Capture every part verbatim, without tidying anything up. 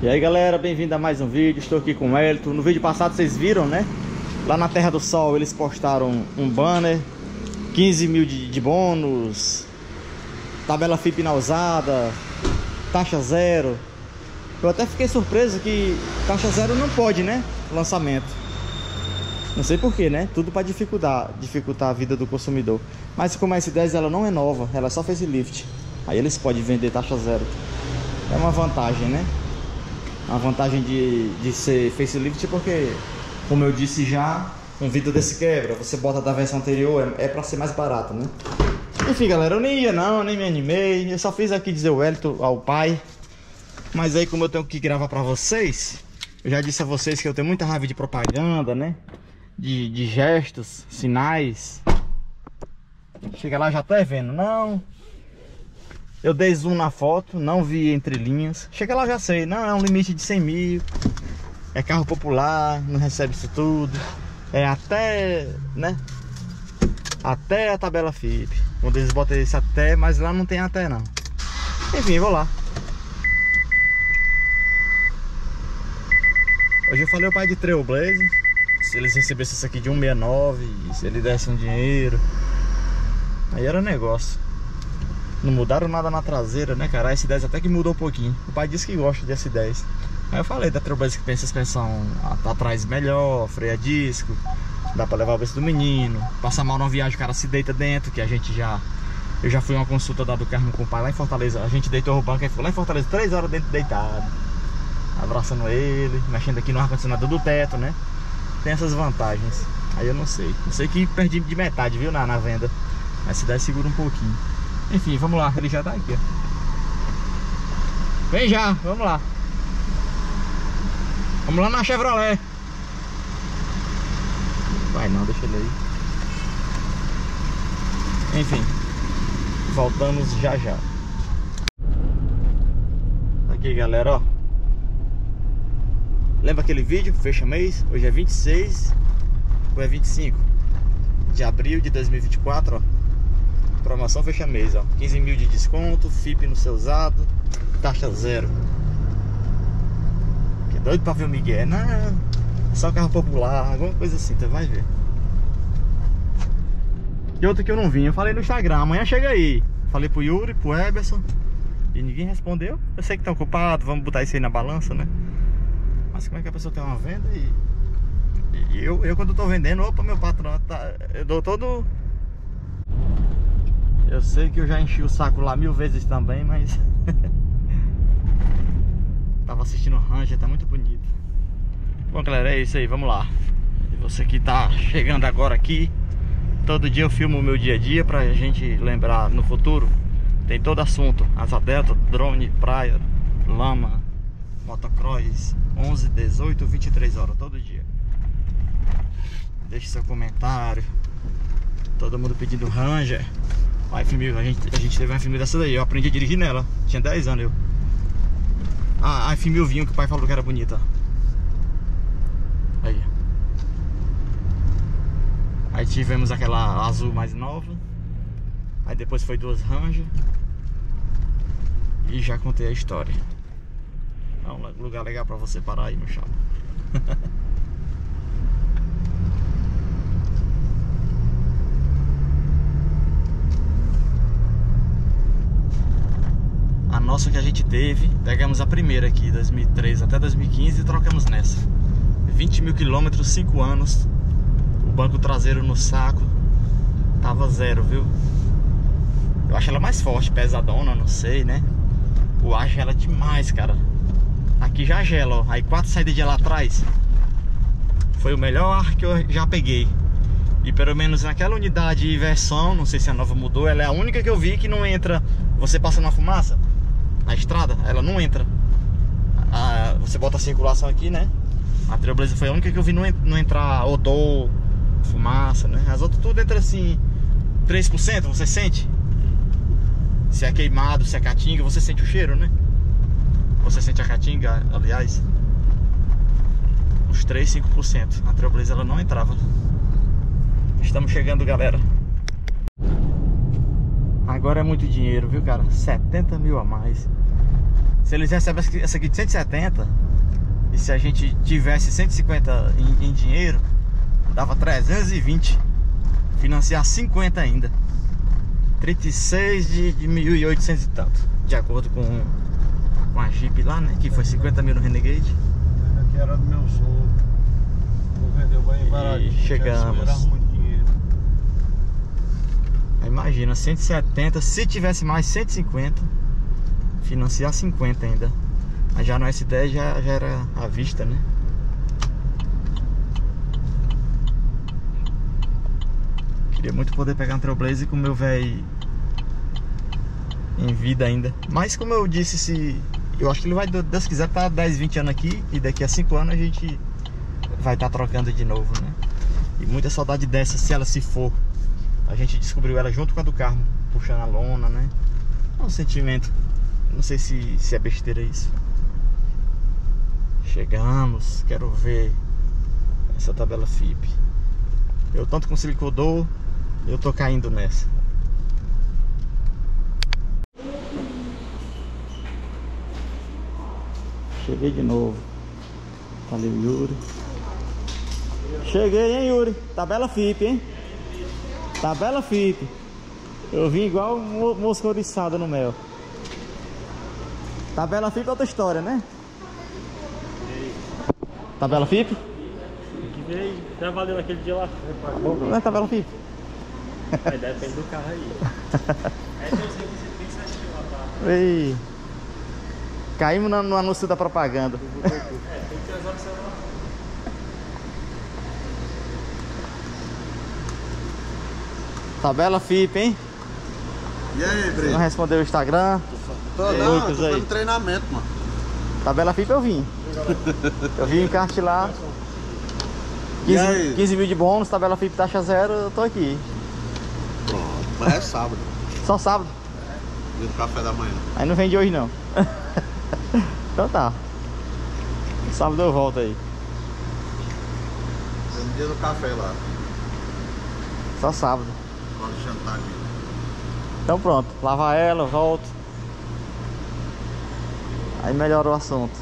E aí galera, bem-vindo a mais um vídeo. Estou aqui com o Elton. No vídeo passado vocês viram, né? Lá na Terra do Sol eles postaram um banner, quinze mil de, de bônus, tabela F I P na usada, taxa zero. Eu até fiquei surpreso que taxa zero não pode, né? Lançamento. Não sei porquê, né? Tudo para dificultar, dificultar a vida do consumidor. Mas como a S dez ela não é nova, ela é só facelift. Aí eles podem vender taxa zero. É uma vantagem, né? A vantagem de, de ser facelift porque, como eu disse já, um vidro desse quebra, você bota da versão anterior, é, é pra ser mais barato, né? Enfim galera, eu nem ia não, nem me animei. Eu só fiz aqui dizer o Elton ao pai. Mas aí como eu tenho que gravar pra vocês, eu já disse a vocês que eu tenho muita raiva de propaganda, né? De, de gestos, sinais. Chega lá já tá vendo, não. Eu dei zoom na foto, não vi entre linhas. Chega lá já sei, não, é um limite de cem mil. É carro popular, não recebe isso tudo. É até, né? Até a tabela F I P. Quando eles botam esse até, mas lá não tem até não. Enfim, vou lá. Hoje eu falei ao pai de Trailblazer, se eles recebessem isso aqui de cento e sessenta e nove, se ele desse um dinheiro, aí era negócio. Não mudaram nada na traseira, né, cara? A S dez até que mudou um pouquinho. O pai disse que gosta de S dez. Aí eu falei da Trailblazer que tem suspensão atrás melhor, freio a disco, dá pra levar o berço do menino. Passa mal numa viagem, o cara se deita dentro, que a gente já... Eu já fui uma consulta da do carro com o pai lá em Fortaleza. A gente deitou o banco e ficou lá em Fortaleza três horas dentro deitado, abraçando ele, mexendo aqui no ar-condicionado do teto, né? Tem essas vantagens. Aí eu não sei. Eu sei que perdi de metade, viu, na, na venda. A S dez segura um pouquinho. Enfim, vamos lá, ele já tá aqui, ó. Vem já, vamos lá. Vamos lá na Chevrolet. Vai não, deixa ele aí. Enfim, voltamos já já. Aqui galera, ó. Lembra aquele vídeo, fecha mês? Hoje é vinte e seis ou é vinte e cinco de abril de dois mil e vinte e quatro, ó. Promoção fecha mês, ó. quinze mil de desconto, F I P no seu usado, taxa zero. Que doido pra ver o Miguel? Não, só carro popular, alguma coisa assim, tu vai ver. E outra que eu não vim, eu falei no Instagram, amanhã chega aí. Falei pro Yuri, pro Eberson, e ninguém respondeu. Eu sei que tá ocupado, vamos botar isso aí na balança, né? Mas como é que a pessoa tem uma venda e... e eu, eu quando tô vendendo, opa, meu patrão, tá, eu dou todo... Eu sei que eu já enchi o saco lá mil vezes também, mas... Tava assistindo o Ranger, tá muito bonito. Bom, galera, é isso aí, vamos lá. E você que tá chegando agora aqui, todo dia eu filmo o meu dia a dia pra gente lembrar no futuro. Tem todo assunto, asa delta, drone, praia, lama, motocross, onze, dezoito, vinte e três horas, todo dia. Deixe seu comentário. Todo mundo pedindo Ranger. A F mil, a gente, a gente teve uma F mil dessa daí, eu aprendi a dirigir nela. Tinha dez anos eu. Ah, a F mil vinho que o pai falou que era bonita. Aí. Aí tivemos aquela azul mais nova. Aí depois foi duas Ranger. E já contei a história. É um lugar legal pra você parar aí no chão. A nossa que a gente teve, pegamos a primeira aqui, dois mil e três até dois mil e quinze, e trocamos nessa. vinte mil quilômetros, cinco anos. O banco traseiro no saco tava zero, viu? Eu acho ela mais forte, pesadona, não sei, né? O ar gela demais, cara. Aqui já gela, ó. Aí quatro saídas de lá atrás. Foi o melhor ar que eu já peguei. E pelo menos naquela unidade e versão, não sei se a nova mudou, ela é a única que eu vi que não entra. Você passa na fumaça na estrada, ela não entra. Ah, você bota a circulação aqui, né? A Trailblazer foi a única que eu vi não, não entrar odor, fumaça, né? As outras tudo entra assim, três por cento, você sente? Se é queimado, se é caatinga, você sente o cheiro, né? Você sente a caatinga, aliás. Uns três, cinco por cento. A Trailblazer ela não entrava. Estamos chegando, galera. Agora é muito dinheiro, viu, cara? setenta mil a mais. Se eles recebem essa aqui de cento e setenta, e se a gente tivesse cento e cinquenta em, em dinheiro, dava trezentos e vinte. Financiar cinquenta ainda. trinta e seis de, de mil e oitocentos e tanto. De acordo com, com a Jeep lá, né? Que foi cinquenta mil no Renegade. Aqui era do meu sogro. Vou vender o banho barato. E chegamos. Muito dinheiro. Aí imagina, cento e setenta. Se tivesse mais cento e cinquenta, financiar cinquenta ainda. Mas já no S dez já, já era à vista, né? Queria muito poder pegar um Trailblazer com o meu velho em vida ainda. Mas como eu disse, se eu acho que ele vai, Deus quiser, tá dez, vinte anos aqui. E daqui a cinco anos a gente vai estar tá trocando de novo, né? E muita saudade dessa, se ela se for. A gente descobriu ela junto com a do Carmo, puxando a lona, né? É um sentimento. Não sei se, se é besteira isso. Chegamos, quero ver essa tabela F I P. Eu tanto consigo que eu dou, eu tô caindo nessa. Cheguei de novo. Tá ali o Yuri. Cheguei, hein, Yuri? Tabela F I P, hein? Tabela F I P. Eu vim igual mo mosca oriçada no mel. Tabela F I P é outra história, né? Tabela F I P? Que veio, já valeu naquele dia lá. Não é tabela F I P? Aí depende do carro aí. Essa eu sei que você tem sete mil lá, tá? Ei. Caímos no, no anúncio da propaganda. É, tem que usar o celular. Tabela F I P, hein? E aí, Você Breno? não respondeu o Instagram? Tô, Ei, não, Lucas tô aí. fazendo treinamento, mano. Tabela F I P eu vim. Eu vim em kart lá. E aí? quinze, quinze mil de bônus, tabela F I P taxa zero, eu tô aqui. Pronto, mas é sábado. Só sábado. Dia do café da manhã. Aí não vende hoje não. Então tá. Sábado eu volto aí. Tem um dia do café lá. Só sábado. Pode jantar aqui. Então pronto, lava ela, volto. Aí melhora o assunto.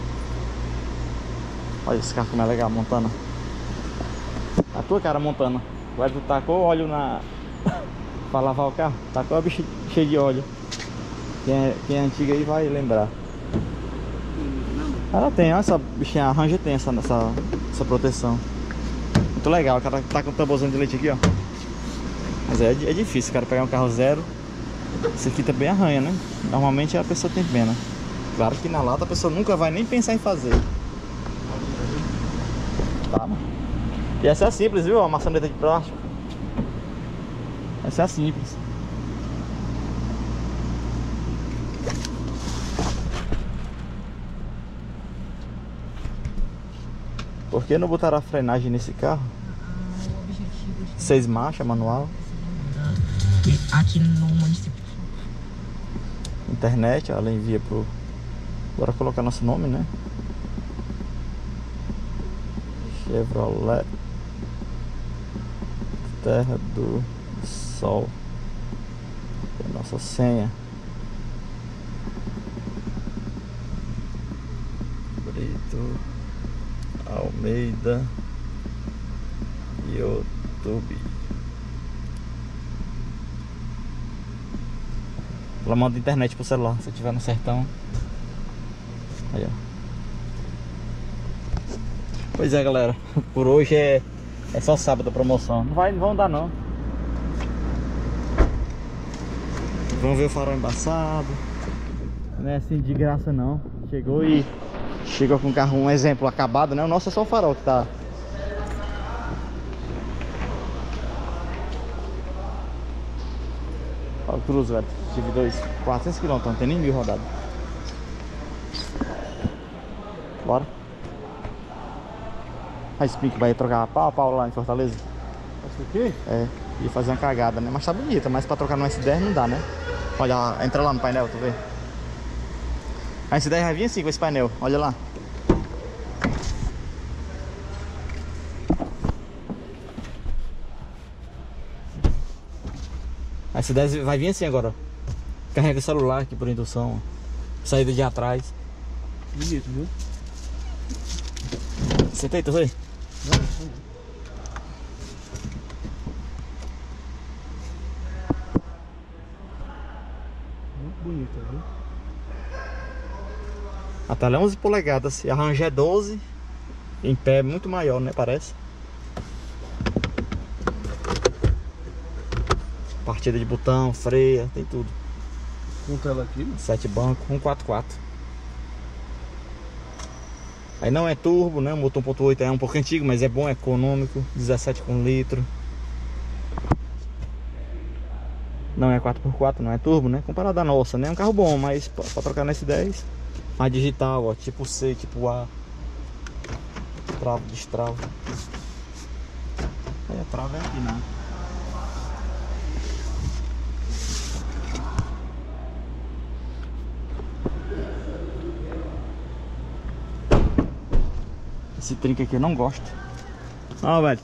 Olha esse carro como é legal, Montana. A tua cara, Montana. O Edson tacou óleo na... pra lavar o carro. Tacou a bicha cheia de óleo. Quem é, quem é antiga aí vai lembrar. Ela tem, olha essa bichinha, a Ranger tem essa, essa, essa proteção. Muito legal, o cara tá com um tamborzinho de leite aqui, ó. Mas é, é difícil, cara, pegar um carro zero. Esse aqui também arranha, né? Normalmente a pessoa tem pena. Claro que na lata a pessoa nunca vai nem pensar em fazer. Tá, mano. E essa é simples, viu? A maçaneta de plástico. Essa é simples. Por que não botaram a frenagem nesse carro? Seis marchas, manual. Aqui no município. Internet, ó, ela envia pro... Bora colocar nosso nome, né? Chevrolet Terra do Sol. É a nossa senha. Brito Almeida YouTube. Ela manda internet pro celular, se tiver no sertão. Aí, ó. Pois é, galera. Por hoje é, é só sábado a promoção. Não vai, não vão dar não. Vamos ver o farol embaçado. Não é assim de graça não. Chegou e chegou com o carro, um exemplo, acabado, né? O nosso é só o farol que tá. Olha o Cruz, velho. Tive dois, quatrocentos quilômetros, não tem nem mil rodado. Bora. A Spink vai trocar pau a pau lá em Fortaleza. Essa aqui? É, ia fazer uma cagada, né? Mas tá bonita, mas pra trocar no S dez não dá, né? Olha, entra lá no painel, tu vê. A S dez vai vir assim com esse painel, olha lá. A S dez vai vir assim agora, ó. Carrega o celular aqui por indução, ó. Saída de atrás. Bonito, viu? Senta aí, tu vê? Não, não. Muito bonita, viu? A tela é onze polegadas e a range é doze. Em pé é muito maior, né? Parece. Partida de botão, freia, tem tudo. Com tela aqui, né? Sete bancos, um quatro quatro. Aí não é turbo, né? O motor um ponto oito é um pouco antigo, mas é bom, é econômico. dezessete com litro. Não é quatro por quatro, não é turbo, né? Comparado à nossa, né? É um carro bom, mas pra, pra trocar na S dez. Mais digital, ó, tipo C, tipo A. Trava, destrava. É, a trava é aqui, né? Esse trinque aqui eu não gosto. Ó, velho.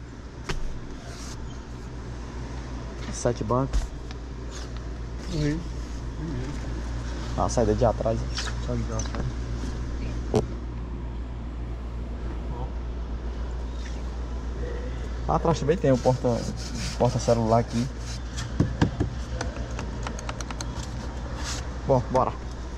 Sete bancos. Oi. A saída de atrás. Sai de atrás. Lá atrás também tem o porta, porta celular aqui. Bom, bora.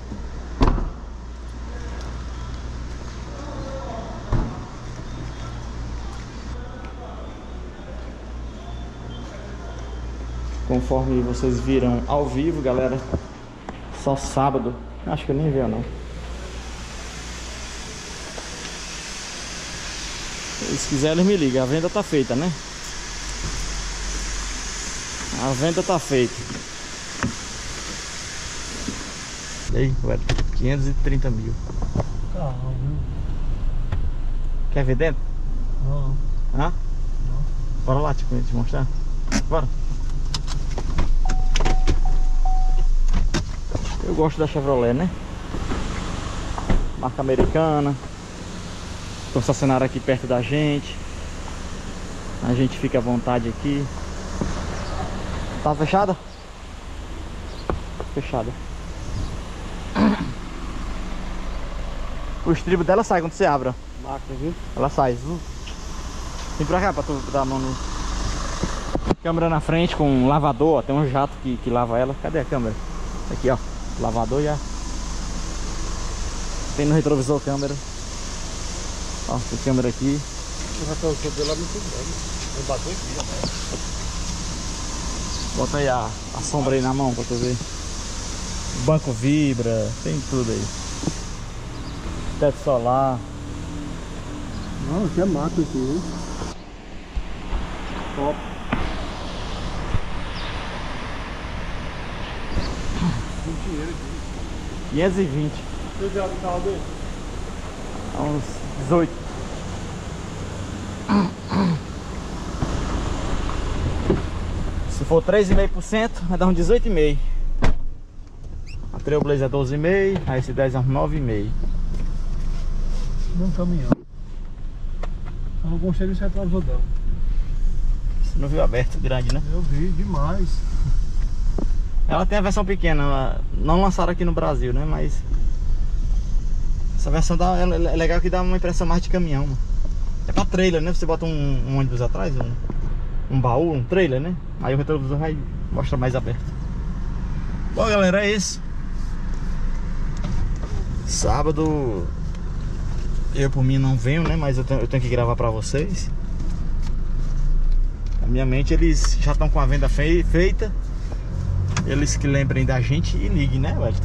Conforme vocês viram ao vivo, galera, só sábado. Acho que eu nem vi, não. Se quiser, eles me ligam. A venda tá feita, né? A venda tá feita. E aí, velho? quinhentos e trinta mil. Carro, viu? Quer ver dentro? Não. Hã? Não. Bora lá te, te mostrar. Bora. Eu gosto da Chevrolet, né? Marca americana. Concessionário aqui perto da gente. A gente fica à vontade aqui. Tá fechada? Fechada. O estribo dela sai quando você abre, ó. Máquina, viu? Ela sai. Vem pra cá pra tu dar a mão no... Câmera na frente com um lavador, ó. Tem um jato que, que lava ela. Cadê a câmera? Aqui, ó. Lavador já. Tem no retrovisor câmera. Ó, tem câmera aqui. O retrovisor dela é muito grande. Eu bati aqui, ó. Bota aí a, a sombra aí na mão pra tu ver. O banco vibra, tem tudo aí. Teto solar. Não, aqui é mato aqui, viu? Top. Tem dinheiro aqui. quinhentos e vinte. Você já viu o carro dele? A uns dezoito. Se for três vírgula cinco por cento, vai dar uns dezoito vírgula cinco por cento. A Trailblazer é doze vírgula cinco por cento, a S dez é uns nove vírgula cinco por cento. Um caminhão. Eu não gostei desse retrovisor dela. Você não viu aberto, grande, né? Eu vi demais. Ela tem a versão pequena, ela não lançaram aqui no Brasil, né? Mas essa versão dá, é legal que dá uma impressão mais de caminhão, mano. É pra trailer, né? Você bota um, um ônibus atrás, um, um baú, um trailer, né? Aí o retrovisor vai mostrar mais aberto. Bom, galera, é isso. Sábado eu por mim não venho, né? Mas eu tenho, eu tenho que gravar pra vocês. Na minha mente eles já estão com a venda fei, feita. Eles que lembrem da gente e liguem, né, velho?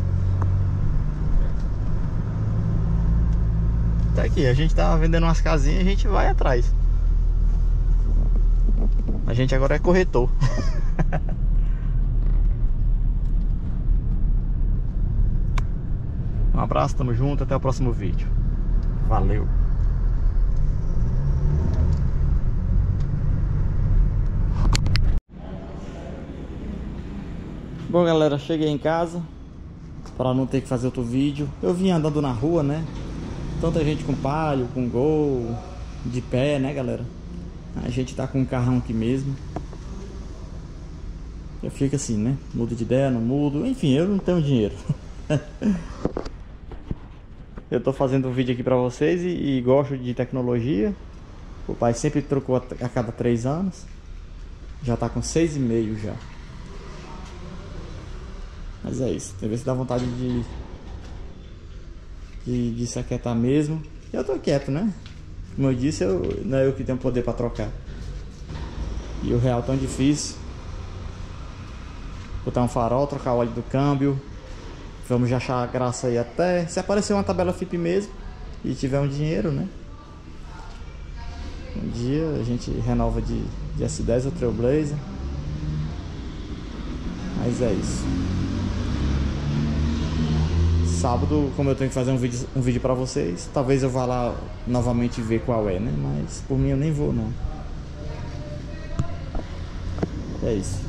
Tá aqui, a gente tá vendendo umas casinhas e a gente vai atrás. A gente agora é corretor. Um abraço, tamo junto, até o próximo vídeo. Valeu! Bom, galera, cheguei em casa para não ter que fazer outro vídeo. Eu vim andando na rua, né? Tanta gente com Palio, com Gol, de pé, né, galera? A gente tá com um carrão aqui mesmo. Eu fico assim, né? Mudo de ideia, não mudo. Enfim, eu não tenho dinheiro. Eu tô fazendo um vídeo aqui pra vocês e, e gosto de tecnologia. O pai sempre trocou a, a cada três anos. Já tá com seis e meio já. Mas é isso. Tem vezes que dá vontade de, de, de se aquietar mesmo. E eu tô quieto, né? Como eu disse, eu, não é eu que tenho poder pra trocar. E o real tão difícil. Botar um farol, trocar o óleo do câmbio. Vamos já achar graça aí até se aparecer uma tabela F I P mesmo e tiver um dinheiro, né? Um dia a gente renova de, de S dez ou Trailblazer. Mas é isso. Sábado, como eu tenho que fazer um vídeo, um vídeo pra vocês, talvez eu vá lá novamente ver qual é, né? Mas por mim eu nem vou, não. É isso.